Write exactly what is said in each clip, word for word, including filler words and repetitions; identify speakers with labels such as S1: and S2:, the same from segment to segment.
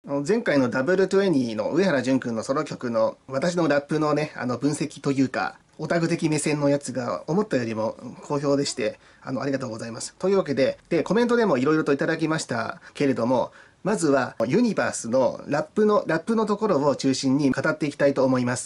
S1: 前回のダブルトゥエニーの上原淳君のソロ曲の私のラップのね、あの分析というか、オタク的目線のやつが思ったよりも好評でして、あの、ありがとうございます。というわけで、で、コメントでもいろいろといただきましたけれども、まずはユニバースのラップの、ラップのところを中心に語っていきたいと思います。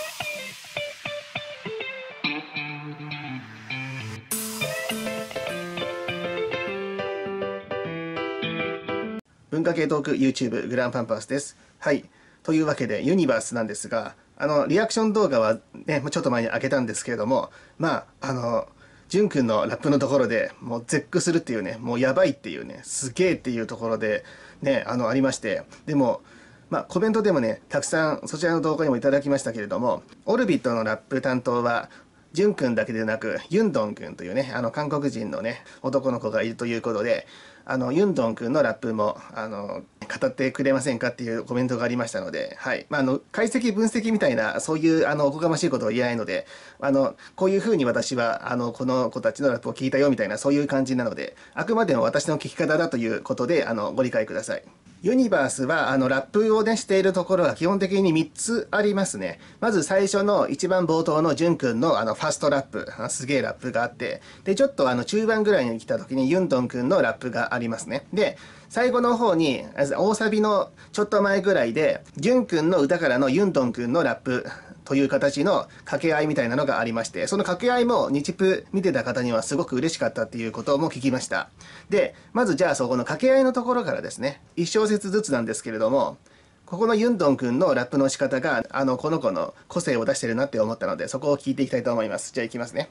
S1: 文化系トーク YouTube グランパンパースです。はい。というわけでユニバースなんですが、あの、リアクション動画はね、ちょっと前に開けたんですけれども、まあ、あの、ジュン君のラップのところでもう絶句するっていうね、もうやばいっていうね、すげえっていうところでね、あの、ありまして、でも、まあ、コメントでもね、たくさんそちらの動画にもいただきましたけれども、オルビットのラップ担当は、ジュン君だけでなく、ユンドン君というね、あの、韓国人のね、男の子がいるということで、あの、ユンドン君のラップも、あの、語ってくれませんかっていうコメントがありましたので、はい。まあ、あの、解析分析みたいな、そういう、あの、おこがましいことを言えないので、あの、こういうふうに私は、あの、この子たちのラップを聞いたよみたいな、そういう感じなので、あくまでも私の聞き方だということで、あの、ご理解ください。ユニバースは、あの、ラップをね、しているところが基本的にみっつありますね。まず最初の一番冒頭のジュン君のあの、ファストラップ、すげえラップがあって、で、ちょっとあの、中盤ぐらいに来た時にユンドン君のラップがありますね。で、最後の方に、大サビのちょっと前ぐらいで、ジュン君の歌からのユンドン君のラップという形の掛け合いみたいなのがありまして、その掛け合いも日プ見てた方にはすごく嬉しかったっていうことも聞きました。で、まずじゃあそこの掛け合いのところからですね、一小節ずつなんですけれども、ここのユンドン君のラップの仕方が、あの、この子の個性を出してるなって思ったので、そこを聞いていきたいと思います。じゃあ行きますね。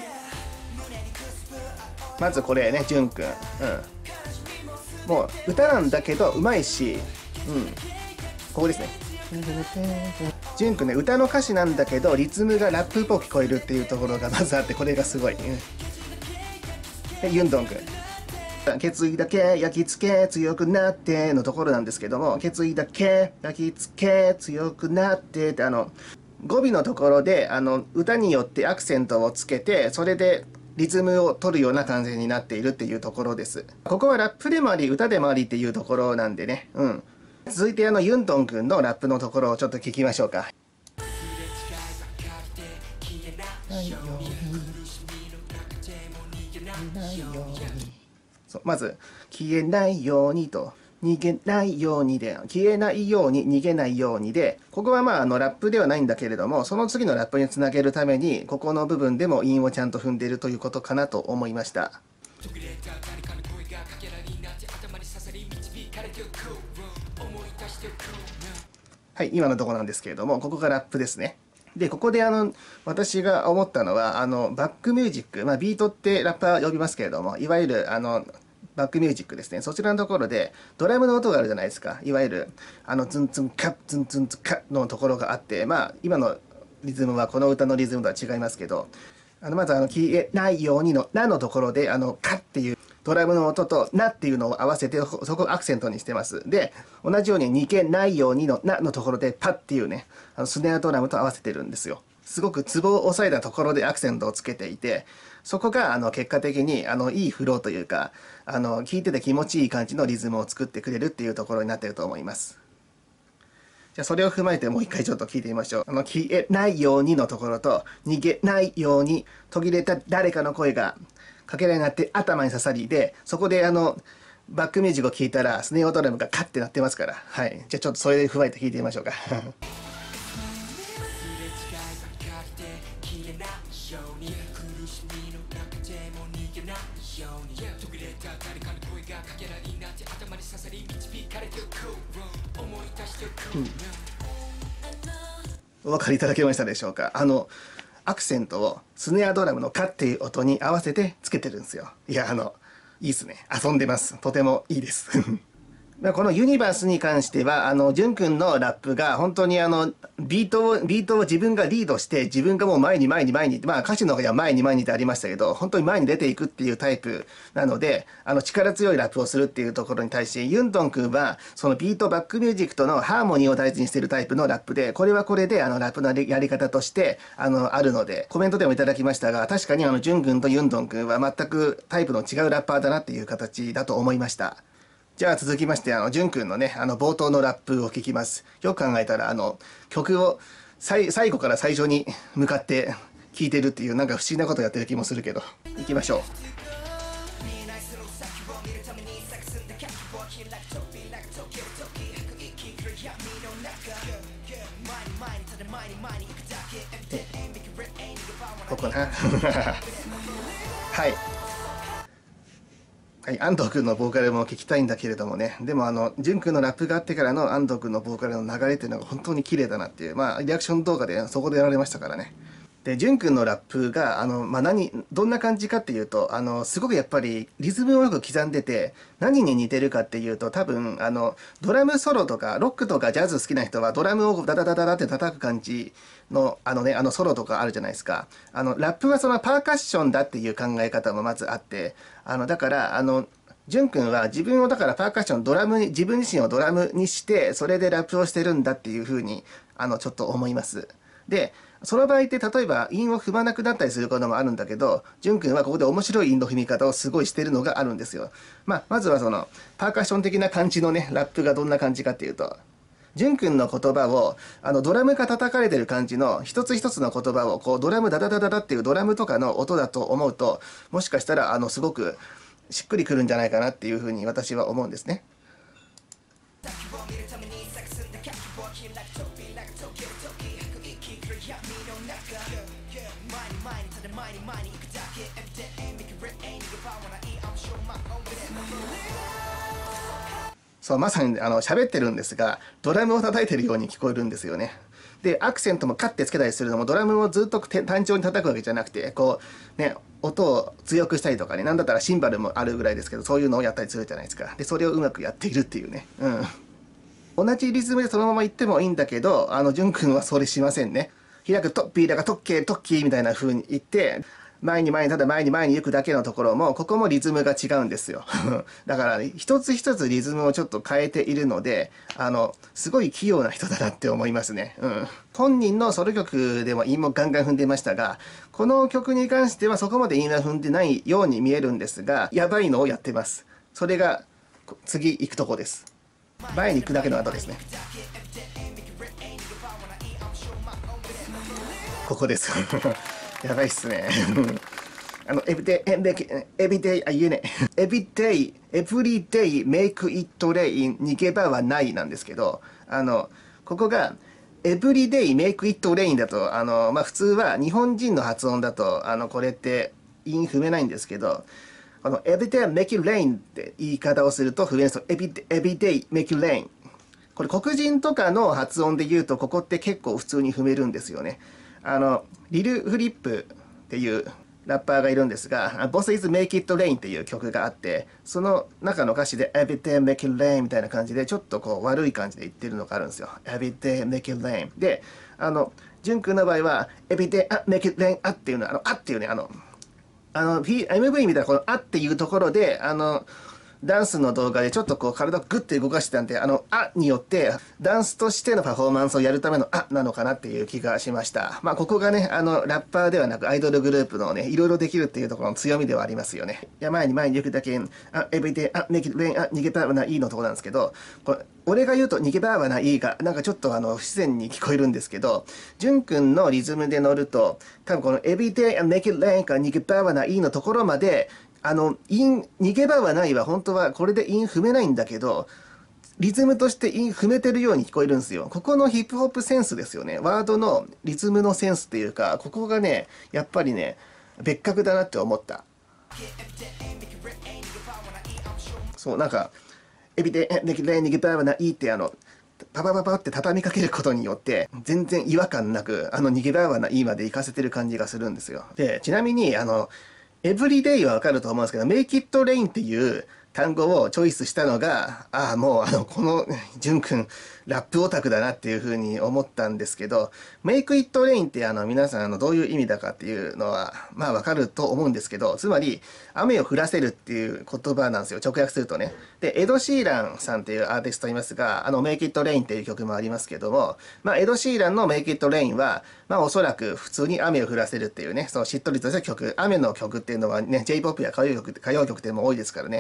S1: まずこれね、ジュン君。うん。もう歌なんだけどうまいし、うん、ここですね。ジュン君ね、歌の歌詞なんだけどリズムがラップっぽく聞こえるっていうところがまずあって、これがすごい。うん、でユンドン君、決意だけ焼き付け強くなってのところなんですけども、決意だけ焼き付け強くなってってあの語尾のところであの歌によってアクセントをつけて、それでリズムを取るような感じになっているっていうところです。ここはラップでもあり歌でもありっていうところなんでね。うん。続いてあのユンドン君のラップのところをちょっと聞きましょうか。そう、まず消えないようにと。逃げないようにで、消えないように、逃げないようにで、ここはまあ、あの、ラップではないんだけれども、その次のラップにつなげるために、ここの部分でも韻をちゃんと踏んでいるということかなと思いました。はい、今のところなんですけれども、ここがラップですね。で、ここであの、私が思ったのは、あの、バックミュージック、まあ、ビートってラッパー呼びますけれども、いわゆる、あの、バックミュージックですね。そちらのところで、ドラムの音があるじゃないですか。いわゆる、あの、ツンツンカッ、ツンツンツカッのところがあって、まあ、今のリズムはこの歌のリズムとは違いますけど、あの、まず、あの、消えないようにの、なのところで、あの、カッっていうドラムの音と、なっていうのを合わせて、そこをアクセントにしてます。で、同じように、逃げないようにの、なのところで、パッっていうね、あの、スネアドラムと合わせてるんですよ。すごくツボを押さえたところでアクセントをつけていて、そこがあの結果的にあのいいフローというか、あの聴いてて気持ちいい感じのリズムを作ってくれるっていうところになっていると思います。じゃあそれを踏まえてもう一回ちょっと聞いてみましょう。あの消えないようにのところと、逃げないように途切れた誰かの声がかけらになって頭に刺さりで、そこであのバックミュージックを聴いたらスネオドラムがカッてなってますから、はい。じゃあちょっとそれで踏まえて聞いてみましょうか。うん、お分かりいただけましたでしょうか。あのアクセントをスネアドラムのカっていう音に合わせてつけてるんですよ。いや、あのいいですね。遊んでます。とてもいいです。このユニバースに関しては、あの、ジュン君のラップが本当にあの、ビートを、ビートを自分がリードして、自分がもう前に前に前に、まあ歌詞の方には前に前にってありましたけど、本当に前に出ていくっていうタイプなので、あの、力強いラップをするっていうところに対して、ユンドン君は、そのビートバックミュージックとのハーモニーを大事にしているタイプのラップで、これはこれで、あの、ラップのやり方として、あの、あるので、コメントでもいただきましたが、確かにあの、ジュン君とユンドン君は全くタイプの違うラッパーだなっていう形だと思いました。 じゃあ続きまして、あの、じゅんくんのね、あの、冒頭のラップを聞きます。よく考えたら、あの、曲を最最後から最初に向かって聴いてるっていう、なんか不思議なことやってる気もするけど。行きましょう。ここな。はい。はい、安藤君のボーカルも聞きたいんだけれどもね、でもあの、淳君のラップがあってからの安藤君のボーカルの流れっていうのが本当に綺麗だなっていう、まあ、リアクション動画でそこでやられましたからね。で、淳君のラップが、あの、まあ、何、どんな感じかっていうと、あの、すごくやっぱりリズムをよく刻んでて、何に似てるかっていうと、多分、あの、ドラムソロとか、ロックとかジャズ好きな人は、ドラムをダダダダダって叩く感じの、あのね、あのソロとかあるじゃないですか。あの、ラップはそのパーカッションだっていう考え方もまずあって、あの、だから、あの、淳君は自分をだからパーカッション、ドラムに、自分自身をドラムにして、それでラップをしてるんだっていうふうに、あの、ちょっと思います。で、その場合って例えば韻を踏まなくなったりすることもあるんだけど、淳君はここで面白い韻の踏み方をすごいしてるのがあるんですよ。まあ、まずはその、パーカッション的な感じのね、ラップがどんな感じかっていうと、淳君の言葉を、あの、ドラムが叩かれてる感じの、一つ一つの言葉を、こう、ドラムダダダダダっていうドラムとかの音だと思うと、もしかしたら、あの、すごく、しっくりくるんじゃないかなっていうふうに私は思うんですね。そう、まさにあの喋ってるんですが、ドラムを叩いてるように聞こえるんですよね。で、アクセントもカッてつけたりするのも、ドラムをずっと単調に叩くわけじゃなくて、こう、ね、音を強くしたりとかね、なんだったらシンバルもあるぐらいですけど、そういうのをやったりするじゃないですか。で、それをうまくやっているっていうね。うん。同じリズムでそのまま行ってもいいんだけど、あの、淳君はそれしませんね。開くトッピーだかトッケートッキーみたいな風に言って、前に前にただ前に前に行くだけのところも、ここもリズムが違うんですよ。だから、ね、一つ一つリズムをちょっと変えているので、あの、すごい器用な人だなって思いますね。うん。本人のソロ曲でも韻もガンガン踏んでましたが、この曲に関してはそこまで韻は踏んでないように見えるんですが、やばいのをやってます。それが、次行くとこです。前に行くだけの後ですね。ここです。やばいっすね。あの、エビデイ、エビデイ、あ、言えねえ。エビデイ、エブリデイ、メイクイットレイン、逃げ場はないなんですけど、あの、ここが、エブリデイ、メイクイットレインだと、あの、まあ、普通は日本人の発音だと、あの、これって韻踏めないんですけど、この、エビデイ、メイクレインって言い方をすると踏めるんですよ。エビデイ、エビデイ、メイクレイン。これ黒人とかの発音で言うと、ここって結構普通に踏めるんですよね。あの、リル・フリップっていうラッパーがいるんですが、Boss is Make It Rain っていう曲があって、その中の歌詞で Every day make it rain みたいな感じで、ちょっとこう悪い感じで言ってるのがあるんですよ。Every day make it rain。で、あの、淳君の場合は Every day make it rain あっていうのは、あの、あっていうね、あの、あの、エムブイ みたいなこのあっていうところで、あの、ダンスの動画でちょっとこう体をグッて動かしてたんで、あの、あによって、ダンスとしてのパフォーマンスをやるためのあなのかなっていう気がしました。まあ、ここがね、あの、ラッパーではなくアイドルグループのね、いろいろできるっていうところの強みではありますよね。いや、前に前に行くだけ、あ、エビデイ、あ、メキレン、あ、逃げたらないいのところなんですけど、これ、俺が言うと逃げ場はないが、なんかちょっとあの、不自然に聞こえるんですけど、淳君のリズムで乗ると、多分このエビデイ、あ、メキレンか逃げ場はないのところまで、あの、韻、逃げ場はないは本当はこれで韻踏めないんだけど、リズムとして韻踏めてるように聞こえるんですよ。ここのヒップホップセンスですよね。ワードのリズムのセンスっていうか、ここがね、やっぱりね、別格だなって思った。そう、なんか、エビで、ネギレ逃げ場はないってあの、パパパパって畳みかけることによって、全然違和感なく、あの逃げ場はないまで行かせてる感じがするんですよ。で、ちなみに、あの、エブリデイはわかると思うんですけど、メイキットレインっていう単語をチョイスしたのが、ああ、もう、あの、この、淳君、ラップオタクだなっていうふうに思ったんですけど、メイクイットレインって、あの、皆さん、あの、どういう意味だかっていうのは、まあ、わかると思うんですけど、つまり、雨を降らせるっていう言葉なんですよ。直訳するとね。で、エド・シーランさんっていうアーティストいますが、あの、メイクイットレインっていう曲もありますけども、まあ、エド・シーランのメイクイットレインは、まあ、おそらく普通に雨を降らせるっていうね、そのしっとりとした曲、雨の曲っていうのはね、J-ポップ や歌謡曲、歌謡曲っていうのも多いですからね。うん。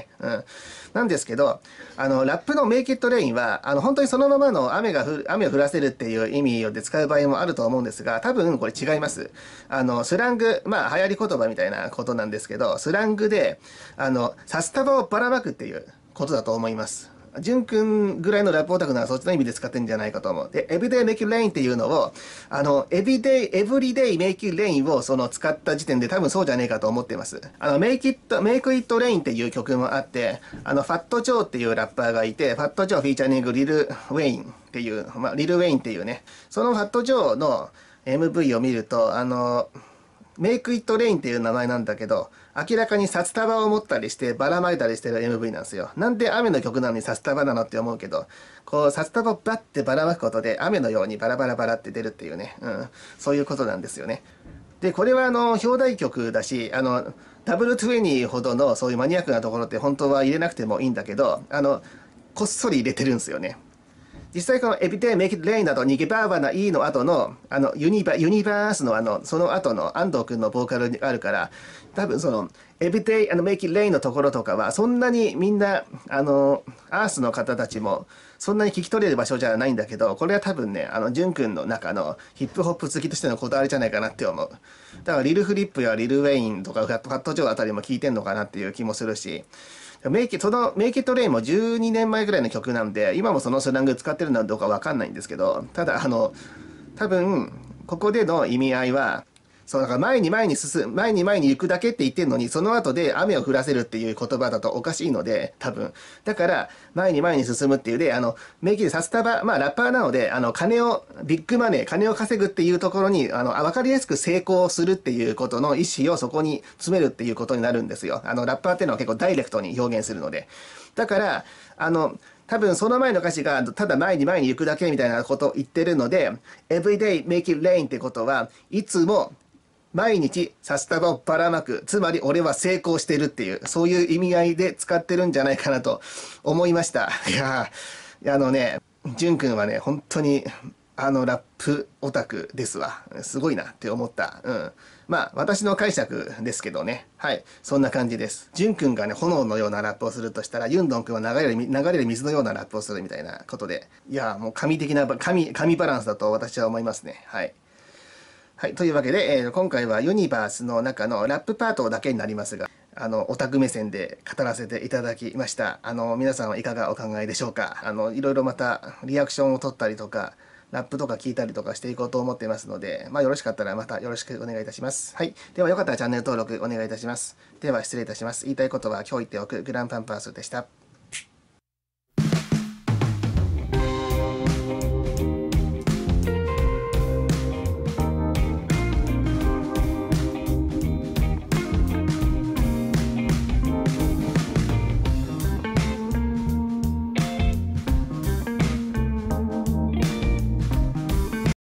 S1: なんですけど、あの、ラップのメイキットレインは、あの、本当にそのままの雨が降る、雨を降らせるっていう意味で使う場合もあると思うんですが、多分これ違います。あの、スラング、まあ、流行り言葉みたいなことなんですけど、スラングで、あの、札束をばらまくっていうことだと思います。ジュン君ぐらいのラップオタクならそっちの意味で使ってるんじゃないかと思う。で、everyday make it rain っていうのを、あの、everyday, everyday make it rain をその使った時点で多分そうじゃねえかと思ってます。あの、make it, make it rain っていう曲もあって、あの、ファットジョーっていうラッパーがいて、ファットジョーフィーチャリングリル・ウェインっていう、まあ、リル・ウェインっていうね、そのファットジョーの エムブイ を見ると、あの、メイクイットレインっていう名前なんだけど、明らかに札束を持ったりしてばらまいたりしてる エムブイ なんですよ。なんで雨の曲なのに札束なのって思うけど、こう札束をバッてばらまくことで雨のようにバラバラバラって出るっていうね、うん、そういうことなんですよね。で、これはあの、表題曲だし、あの、ダブルトゥエニーほどのそういうマニアックなところって本当は入れなくてもいいんだけど、あの、こっそり入れてるんですよね。実際この Everyday Make It Rain などにゲバーバナ E の後のあのユニバユニバースのあのその後の安藤君のボーカルにあるから多分その Everyday Make It Rain のところとかはそんなにみんなあのアースの方たちもそんなに聞き取れる場所じゃないんだけどこれは多分ねあのジュン君の中のヒップホップ好きとしてのこだわりじゃないかなって思う。だからリル・フリップやリル・ウェインとかファット・ジョーあたりも聞いてんのかなっていう気もするしメイキそのメイキットレインもじゅうにねんまえぐらいの曲なんで、今もそのスラング使ってるのかどうかわかんないんですけど、ただ、あの、多分、ここでの意味合いは、そう、だから前に前に進む、前に前に行くだけって言ってるのに、その後で雨を降らせるっていう言葉だとおかしいので、多分。だから、前に前に進むっていうで、あの、メイキで札束、まあラッパーなので、あの、金を、ビッグマネー、金を稼ぐっていうところに、あの、わかりやすく成功するっていうことの意思をそこに詰めるっていうことになるんですよ。あの、ラッパーっていうのは結構ダイレクトに表現するので。だから、あの、多分その前の歌詞がただ前に前に行くだけみたいなことを言ってるので、everyday make it rain ってことはいつも毎日札束をばらまく。つまり俺は成功してるっていう、そういう意味合いで使ってるんじゃないかなと思いました。いやー、あのね、ジュン君はね、本当に、あの、ラップオタクですわ。すごいなって思った。うん。まあ、私の解釈ですけどね。はい。そんな感じです。ジュン君がね、炎のようなラップをするとしたら、ユンドン君は流れる、流れる水のようなラップをするみたいなことで。いやー、もう神的な、神、神バランスだと私は思いますね。はい。はい。というわけで、えー、今回はユニバースの中のラップパートだけになりますが、あの、オタク目線で語らせていただきました。あの、皆さんはいかがお考えでしょうか。あの、いろいろまたリアクションを取ったりとか、ラップとか聞いたりとかしていこうと思っていますので、まあよろしかったらまたよろしくお願いいたします。はい。ではよかったらチャンネル登録お願いいたします。では失礼いたします。言いたいことは今日言っておくグランパンパースでした。